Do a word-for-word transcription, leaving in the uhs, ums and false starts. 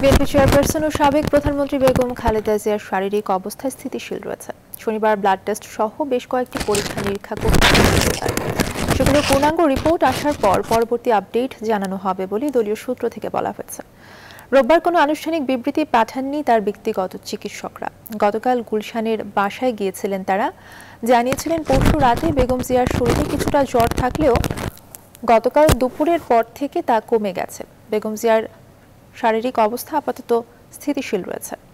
BNP chairperson ও সাবেক প্রধানমন্ত্রী বেগম খালেদা জিয়ার শারীরিক অবস্থা স্থিতিশীল রয়েছে। শনিবার ব্লাড টেস্ট সহ বেশ কয়েকটি পরীক্ষা নিরীক্ষা করতে সেগুলো পূর্ণাঙ্গ রিপোর্ট আসার পর পরবর্তী আপডেট জানানো হবে বলে দলীয় সূত্র থেকে বলা হয়েছে। রোববার কোনো আনুষ্ঠানিক বিবৃতি পাঠাননি তার ব্যক্তিগত চিকিৎসকরা। গতকাল গুলশানের বাসায় গিয়েছিলেন তারা, জানিয়েছিলেন পরশু রাতে বেগম জিয়ার শরীরে কিছুটা জ্বর থাকলেও গতকাল দুপুরের পর থেকে তা কমে গেছে। বেগম জিয়ার শারীরিক অবস্থা আপাতত স্থিতিশীল রয়েছে।